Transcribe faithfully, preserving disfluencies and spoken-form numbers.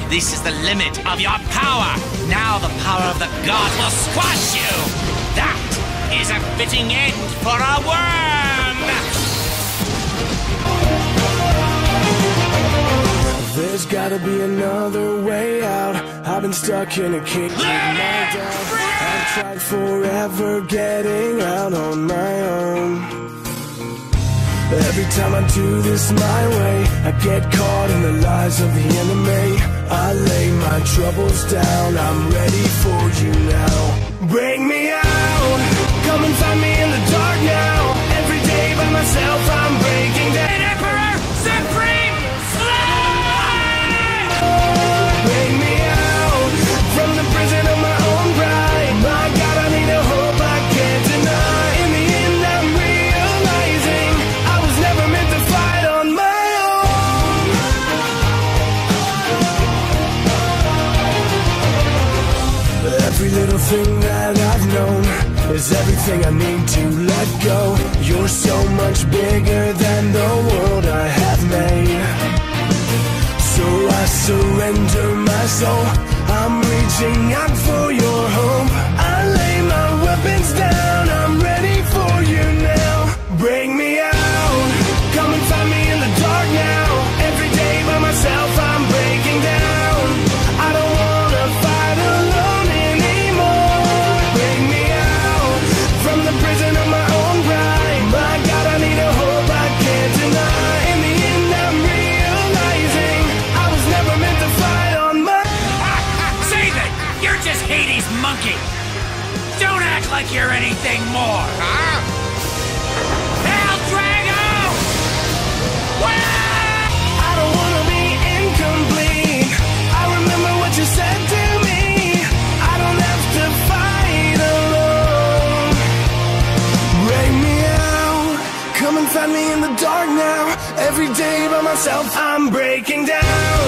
This is the limit of your power. Now the power of the gods will squash you. That is a fitting end for a worm. There's gotta be another way out. I've been stuck in a cage. I've tried forever getting out on my own. Every time I do this my way, I get caught in the lies of the enemy. I lay my troubles down, I'm ready for you now. Bring me out, come and find me in the dark now. Every day by myself I'm breaking down. Dragon Emperor Supreme Slay! Bring me out from the prison of my own pride. My God, I need a hope I can't deny. In the end I'm realizing I was never meant to fight on my own. Every little thing that I've known is everything I need to let go. You're so much bigger than the world I have made. So I surrender my soul. I'm reaching out for your hope. I lay my weapons down. I'm ready for you now. Bring me out. Come and find me in the dark now. Every day by myself I'm breaking down. I don't wanna fight alone anymore. Bring me out from the prison of my own pride. My God, I need a hope I can't deny. In the end I'm realizing I was never meant to fight on my... Save it! You're just Hades' monkey! Don't act like you're anything more! Huh? Hell, Drago! I don't wanna be incomplete. I remember what you said to me. I don't have to fight alone. Bring me out. Come and find me in the dark now. Every day by myself I'm breaking down.